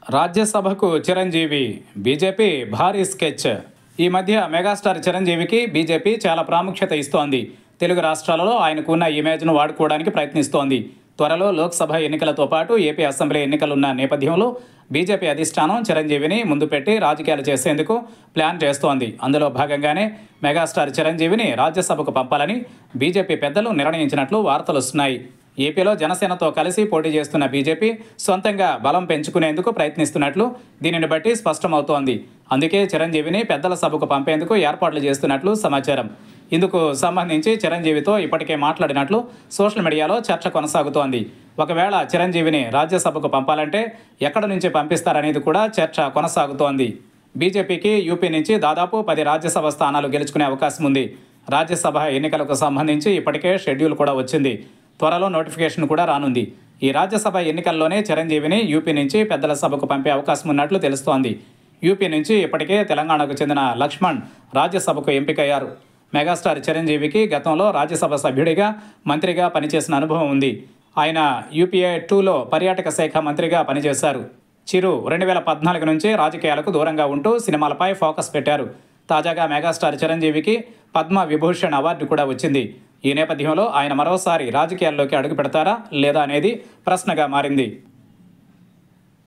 రాజ్యసభకు చిరంజీవి బీజేపీ భారీ స్కెచ్. ఈ మధ్య మెగాస్టార్ చిరంజీవికి బీజేపీ చాలా ప్రాముఖ్యత ఇస్తోంది. తెలుగు రాష్ట్రాలలో ఆయనకున్న ఇమేజ్ను వాడుకోవడానికి ప్రయత్నిస్తోంది. త్వరలో లోక్సభ ఎన్నికలతో పాటు ఏపీ అసెంబ్లీ ఎన్నికలున్న నేపథ్యంలో బీజేపీ అధిష్టానం చిరంజీవిని ముందు పెట్టి రాజకీయాలు చేసేందుకు ప్లాన్ చేస్తోంది. అందులో భాగంగానే మెగాస్టార్ చిరంజీవిని రాజ్యసభకు పంపాలని బీజేపీ పెద్దలు నిర్ణయించినట్లు వార్తలు వస్తున్నాయి. ఏపీలో జనసేనతో కలిసి పోటీ చేస్తున్న బీజేపీ సొంతంగా బలం పెంచుకునేందుకు ప్రయత్నిస్తున్నట్లు దీనిని బట్టి స్పష్టమవుతోంది. అందుకే చిరంజీవిని పెద్దల సభకు పంపేందుకు ఏర్పాట్లు చేస్తున్నట్లు సమాచారం. ఇందుకు సంబంధించి చిరంజీవితో ఇప్పటికే మాట్లాడినట్లు సోషల్ మీడియాలో చర్చ కొనసాగుతోంది. ఒకవేళ చిరంజీవిని రాజ్యసభకు పంపాలంటే ఎక్కడి నుంచి పంపిస్తారనేది కూడా చర్చ కొనసాగుతోంది. బీజేపీకి యూపీ నుంచి దాదాపు 10 రాజ్యసభ స్థానాలు గెలుచుకునే అవకాశం ఉంది. రాజ్యసభ ఎన్నికలకు సంబంధించి ఇప్పటికే షెడ్యూల్ కూడా వచ్చింది. త్వరలో నోటిఫికేషన్ కూడా రానుంది. ఈ రాజ్యసభ ఎన్నికల్లోనే చిరంజీవిని యూపీ నుంచి పెద్దల సభకు పంపే అవకాశం ఉన్నట్లు తెలుస్తోంది. యూపీ నుంచి ఇప్పటికే తెలంగాణకు చెందిన లక్ష్మణ్ రాజ్యసభకు ఎంపికయ్యారు. మెగాస్టార్ చిరంజీవికి గతంలో రాజ్యసభ సభ్యుడిగా, మంత్రిగా పనిచేసిన అనుభవం ఉంది. ఆయన యూపీఏ 2లో పర్యాటక శాఖ మంత్రిగా పనిచేశారు. చిరు 2014 నుంచి రాజకీయాలకు దూరంగా ఉంటూ సినిమాలపై ఫోకస్ పెట్టారు. తాజాగా మెగాస్టార్ చిరంజీవికి పద్మ విభూషణ్ అవార్డు కూడా వచ్చింది. ఈ నేపథ్యంలో ఆయన మరోసారి రాజకీయాల్లోకి అడుగు పెడతారా లేదా అనేది ప్రశ్నగా మారింది.